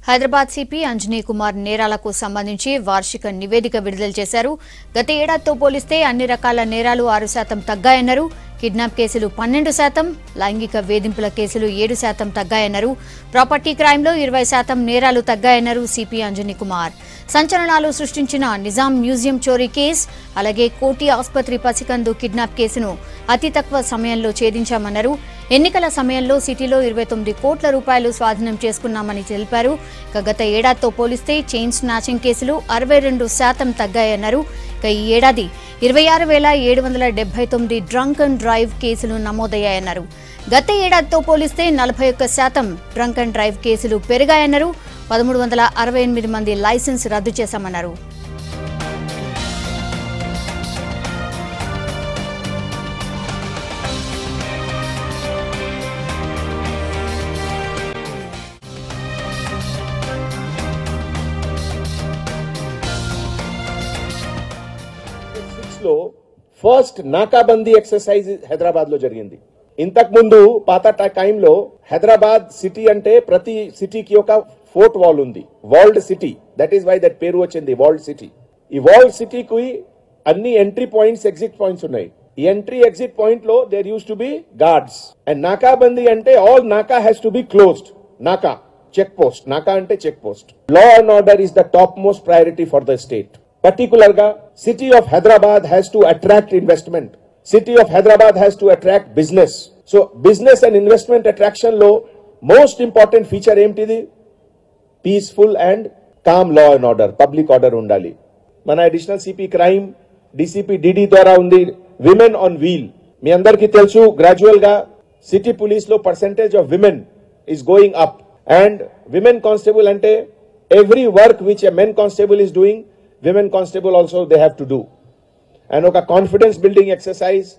Hyderabad CP Anjani Kumar నేరాలకు సంబంధించి వార్షిక నివేదిక విడుదల చేశారు. గత ఏడాదితో పోలిస్తే అన్ని రకాల నేరాలు 6% తగ్గాయన్నారు. కిడ్నాప్ కేసులు 12%, లైంగిక వేధింపుల కేసులు 7% తగ్గాయన్నారు. ప్రాపర్టీ క్రైమ్లో 20% నేరాలు తగ్గాయన్నారు సిపి అంజనీ కుమార్. సంచలనాలు సృష్టించిన నిజాం మ్యూజియం చోరీ కేసు, అలాగే కోటి ఆసుపత్రి పసికందు కిడ్నాప్ కేసును అతి తక్కువ సమయంలో ఛేదించామన్నారు. ఎన్నికల సమయంలో సిటీలో 29 కోట్ల రూపాయలు స్వాధీనం చేసుకున్నామని తెలిపారు. గత ఏడాదితో పోలిస్తే చైన్ స్నాచింగ్ కేసులు 62% తగ్గాయన్నారు. ఈ ఏడాది 26,779 డ్రంక్ అండ్ డ్రైవ్ కేసులు నమోదయ్యాయన్నారు. గత ఏడాదితో పోలిస్తే 41% డ్రంక్ అండ్ డ్రైవ్ కేసులు పెరిగాయన్నారు. 1368 మంది లైసెన్స్ రద్దు చేశామన్నారు. ఫస్ట్ నాకాబందీ ఎక్సర్సైజ్ హైదరాబాద్ లో జరిగింది. ఇంతకు ముందు పాత టైంలో హైదరాబాద్ సిటీ అంటే ప్రతి సిటీకి ఒక ఫోర్ట్ వాల్ ఉంది, walled city. That is why that పేరు వచ్చింది వాల్డ్ సిటీ. ఈ వాల్డ్ సిటీకి అన్ని ఎంట్రీ పాయింట్స్, ఎగ్జిట్ పాయింట్స్ ఉన్నాయి. ఈ ఎంట్రీ ఎగ్జిట్ పాయింట్ లో there used to be guards. And నాకాబందీ అంటే ఆల్ నాకా హ్యాస్ టు బి క్లోజ్డ్. నాకా చెక్ పోస్ట్, నాకా అంటే check post. Law and order is the topmost priority for the state. Particular ga, city of Hyderabad has to attract investment. City of Hyderabad has to attract business. So business and investment attraction lo most important feature emtidi peaceful and calm law and order, public order undali. Mana additional CP crime DCP DD dwara undi women on wheel. Mi andarki telusu gradual ga city police lo percentage of women is going up, and women constable ante every work which a men constable is doing, women constable also they have to do. And oka confidence building exercise,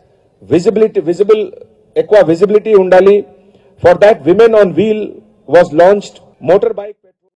visibility undali. For that women on wheel was launched. Motorbike